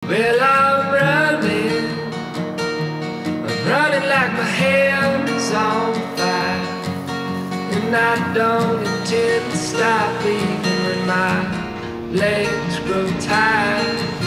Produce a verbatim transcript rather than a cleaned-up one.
Well, I'm running, I'm running like my hair's on fire, and I don't intend to stop even when my legs grow tired.